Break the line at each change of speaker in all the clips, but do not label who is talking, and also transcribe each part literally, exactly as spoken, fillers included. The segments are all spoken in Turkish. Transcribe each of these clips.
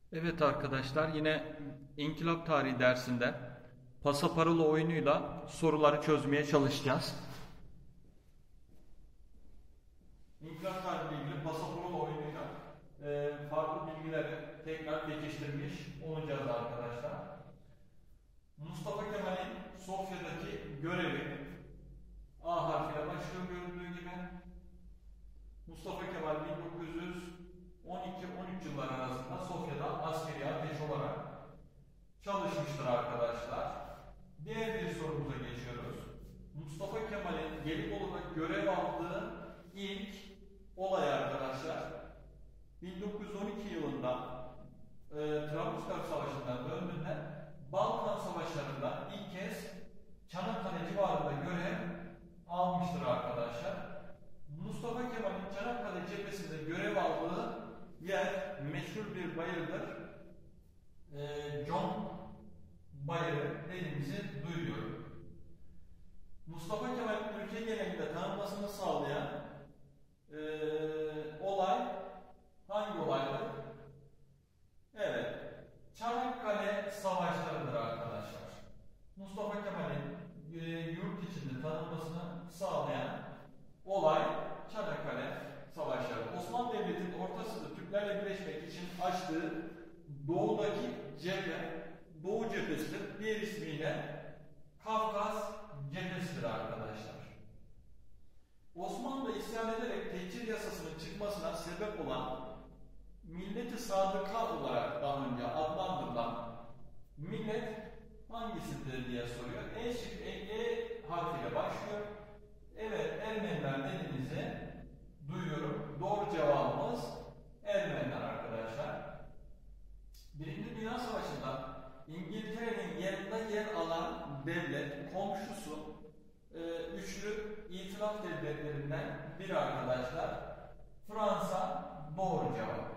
Evet arkadaşlar, yine İnkılap Tarihi dersinde pasaparola oyunuyla soruları çözmeye çalışacağız. İnkılap Tarihi ile ilgili pasaparola oyunuyla e, farklı bilgileri tekrar pekiştirmiş olacağız arkadaşlar. Mustafa Kemal'in Sofya'daki görevi A harfiyle başlıyor görüldüğü gibi. Mustafa Kemal bin dokuz yüz on iki on üç yılları arasında Sofya'da askeri ateş olarak çalışmıştır arkadaşlar. Diğer bir sorumuza geçiyoruz. Mustafa Kemal'in Gelibolu'da görev aldığı ilk olay arkadaşlar, bin dokuz yüz on iki yılında e, Trablusgarp Savaşı'ndan döndüğünde Balkan Savaşları'nda ilk kez Çanakkale civarında görev almıştır arkadaşlar. Mustafa Kemal'in Çanakkale cephesinde görev aldığı yer meşhur bir bayırdır. Ee, John Bayırı dediğimizi duyuyor. Mustafa Kemal'in ülke genelinde tanınmasını sağlayan ee, olay hangi olaydır? Evet, Çanakkale Savaşları'dır arkadaşlar. Mustafa Kemal'in e, yurt içinde tanınmasını sağlayan olay Çanakkale Savaşları. Osmanlı Devleti'nin Orta Sınırı Türklerle birleşmek için açtığı doğudaki cephe, Doğu cephesidir. Diğer ismiyle Kafkas cephesidir arkadaşlar. Osmanlı isyan ederek tehcir yasasının çıkmasına sebep olan Millet-i Sadıka olarak daha önce adlandırılan millet hangisidir diye soruyor. E şıkkı E harfiyle başlıyor. Evet, Ermeniler dediğimizi duyuyorum. Doğru cevabımız Ermeniler arkadaşlar. Birinci Dünya Savaşı'nda İngiltere'nin yanında yer alan devlet, komşusu, e, üçlü itilaf devletlerinden biri arkadaşlar. Fransa doğru cevap.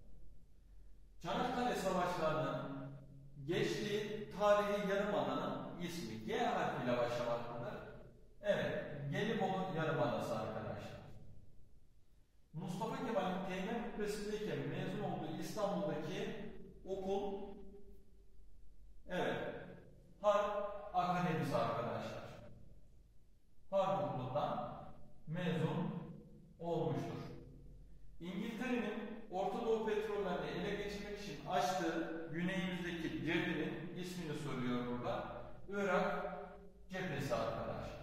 Çanakkale Savaşları'nın geçtiği tarihi yarımadanın ismi G harfiyle başlamaktadır. Evet, Gelibolu Yarımadası arkadaşlar. Mustafa Kemal'in Teğmen Rütbesi'ndeyken mezun olduğu İstanbul'daki okul, evet, Harp Akademisi arkadaşlar. Harp Okulu'ndan mezun olmuştur. İngiltere'nin Orta Doğu petrollerini ele geçirmek için açtığı güneyimizdeki cephenin ismini soruyor burada. Irak cephesi arkadaşlar.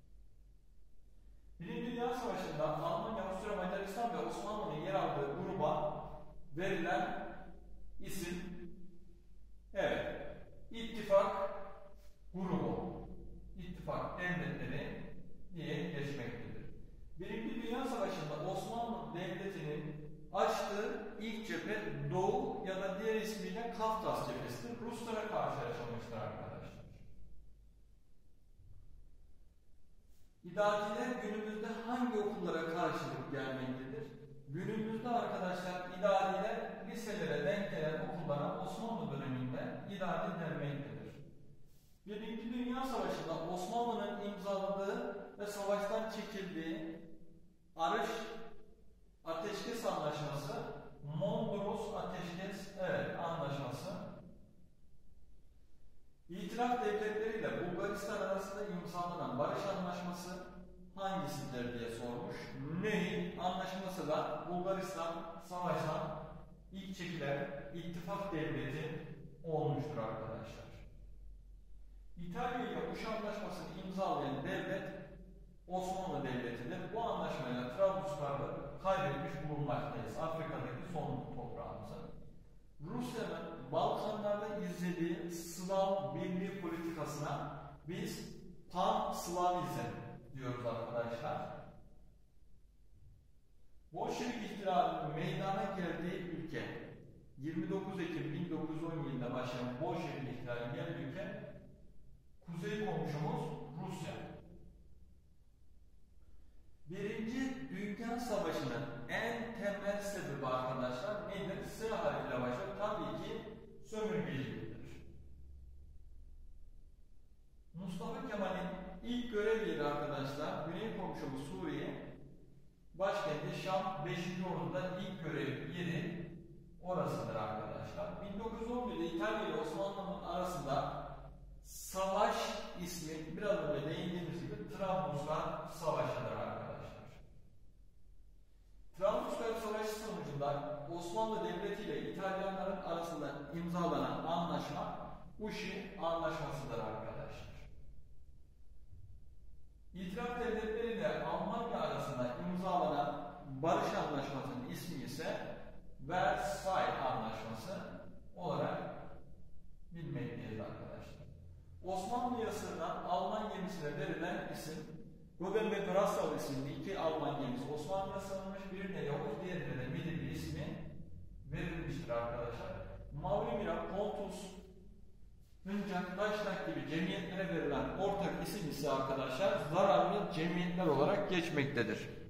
Birinci Dünya Savaşı'nda Almanya, Avusturya, Macaristan ve Osmanlı'nın yer aldığı gruba verilen isim, evet, İttifak grubu, İttifak devletleri diye geçmektedir. Birinci Dünya Savaşı'nda Osmanlı Devleti'nin açtığı ilk cephe Doğu ya da diğer ismiyle Kafkas cephesidir. Ruslara karşı yaşamıştır arkadaşlar. İdadiler günümüzde hangi okullara karşılık gelmektedir? Günümüzde arkadaşlar idadiler liselere denk gelen okullara Osmanlı döneminde idadi denmektedir. Birinci Dünya Savaşı'nda Osmanlı'nın imzaladığı ve savaştan çekildiği Arış Ateşkes Anlaşması, Mondros Ateşkes evet, Anlaşması, İtilaf devletleri ile Bulgaristan arasında imzalanan barış anlaşması hangisidir diye sormuş. Ney anlaşması da Bulgaristan savaştan ilk çekilen ittifak devleti olmuştur arkadaşlar. İtalya ile Uşa Anlaşması'nı imzalayan devlet Osmanlı Devleti'dir. Bu anlaşmayla Trablusgarp'ı kaybetmiş bulunmaktayız. Afrika'daki son toprağımızı. Rusya'nın Balkanlarda izlediği Slav birliği politikasına biz Pan-Slavizm diyoruz arkadaşlar. Bolşevik ihtilalinin meydana geldiği ülke, yirmi dokuz Ekim bin dokuz yüz on yedide başlayan Bolşevik ihtilalinin geldiği ülke, kuzey komşumuz Rusya. Birinci Dünya Savaşı'nın en temel sebebi arkadaşlar nedir? S harfiyle başlar. Tabii ki sömürgeciliktir. Mustafa Kemal'in ilk görev yeri arkadaşlar güney komşumuz Suriye. Başkenti Şam, beşinci Ordu'da ilk görev yeri orasıdır arkadaşlar. bin dokuz yüz on birde İtalya ile Osmanlı'nın arasında savaş ismi biraz önce değindiğimiz gibi Trablusgar Savaşı'dır arkadaşlar. Trablusgar Savaşı sonucunda Osmanlı Devleti ile İtalyanların arasında imzalanan anlaşma Uşi Anlaşması'dır arkadaşlar. İtilaf Devletleri ile Almanya arasında imzalanan Barış Anlaşması'nın ismi ise Versailles Anlaşması olarak bilmekteyiz arkadaşlar. Osmanlı'ya sığınan Alman gemisine verilen isim Robert ve Brasov isimli iki Alman gemisi Osmanlı'ya sığınmış, birine Yavuz, diğerine de Midilli ismi verilmiştir arkadaşlar. Mavrimira, Pontus, Hıncak, Taşnak gibi cemiyetlere verilen ortak isim ise arkadaşlar zararlı cemiyetler olarak geçmektedir.